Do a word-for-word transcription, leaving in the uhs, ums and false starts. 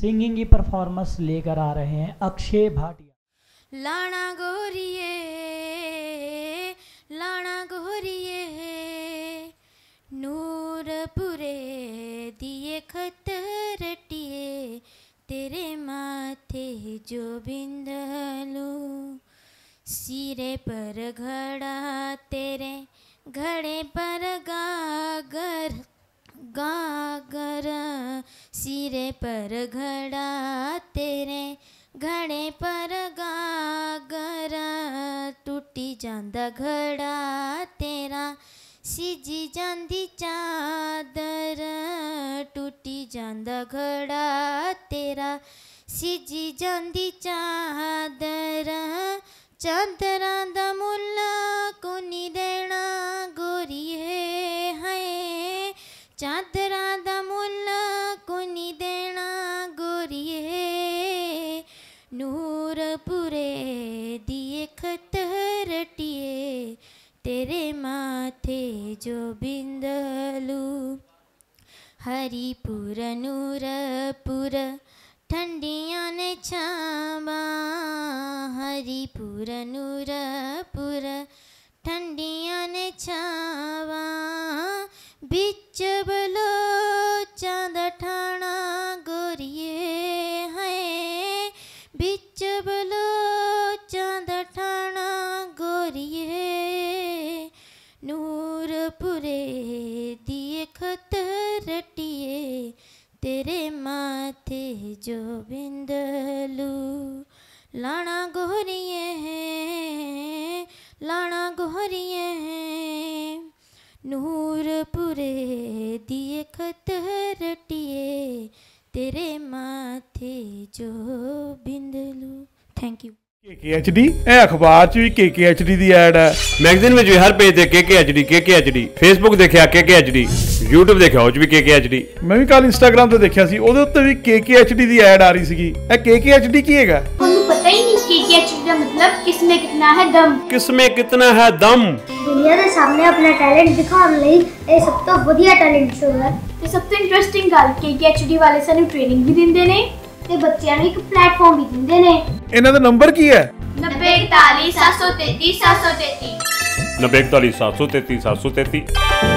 Singing की performance लेकर आ रहे हैं अक्षय भाटिया। लाना गोरिए लाना गोरिए नूरपुरे दिए खत रटिए तेरे माथे जो बिंदलू सिरे पर घड़ा तेरे घड़े पर गागर गागर सिरे पर घड़ा तेरे घड़े पर गागर टूटी जांदा घड़ा तेरा सिजी जांदी चादर टूटी जांदा घड़ा तेरा सिजी जांदी चादर चादरा दा मुल्ला कोनी देना गोरिए है चादरा दा मुल्ला कोनी देना गोरिए नूरपुरे दिए खत रटिए तेरे माथे जो बिंदलू हरिपुर नूरपुर ठंडियां ने छावा हरिपुर नूरपुर ठंडियां ने छावा बिच बलो चांद ठाणा गोरिए है बिच बलो चांद ठाणा गोरिए नूरपुरे दिए खत रटिए तेरे माथे जो बिंदलू लाना गोरिए लाना गोरिए नूरपुरे दिए खत रटिए तेरे माथे जो बिंदलू। Thank you. के के एच डी ए अखबार च भी के के एच डी दी ऐड है, मैगजीन में जो हर पेज ते के के एच डी के के एच डी फेसबुक देखिया के के एच डी यूट्यूब देखिया ਉਹ ਚ ਵੀ के के एच डी ਮੈਂ ਵੀ ਕੱਲ ਇੰਸਟਾਗ੍ਰਾਮ ਤੇ ਦੇਖਿਆ ਸੀ ਉਹਦੇ ਉੱਤੇ ਵੀ ਕੇ ਕੇ ਐਚ ਡੀ ਦੀ ਐਡ ਆ ਰਹੀ ਸੀਗੀ। ਇਹ ਕੇ ਕੇ ਐਚ ਡੀ ਕੀ ਹੈਗਾ? ਤੁਹਾਨੂੰ ਪਤਾ ਹੀ ਨਹੀਂ ਕੇ ਕੇ ਐਚ ਡੀ ਦਾ ਮਤਲਬ ਕਿਸਮੇ ਕਿਤਨਾ ਹੈ ਦਮ किसमें कितना है दम ਦੁਨੀਆ ਦੇ ਸਾਹਮਣੇ ਆਪਣਾ ਟੈਲੈਂਟ ਦਿਖਾਉਣ ਲਈ ਇਹ ਸਭ ਤੋਂ ਵਧੀਆ ਟੈਲੈਂਟ ਸ਼ੋ ਹੈ ਤੇ ਸਭ ਤੋਂ ਇੰਟਰਸਟਿੰਗ ਗੱਲ ਕੇ ਕੇ ਐਚ ਡੀ ਵਾਲੇ ਸਾਨੂੰ ਟ੍ਰੇਨਿੰਗ ਵੀ ਦਿੰਦੇ ਨੇ ਤੇ ਬੱਚਿਆਂ ਨੂੰ ਇੱਕ ਪਲੇਟਫਾਰਮ ਵੀ ਦਿੰਦੇ ਨੇ। ਇਹਨਾਂ ਦਾ ਨੰਬਰ ਕੀ ਹੈ? नब्बे इकतालीस सात सौ तैतीस सात सौ तैतीस नब्बे इकतालीस सात सौ तैतीस सात सौ तैतीस।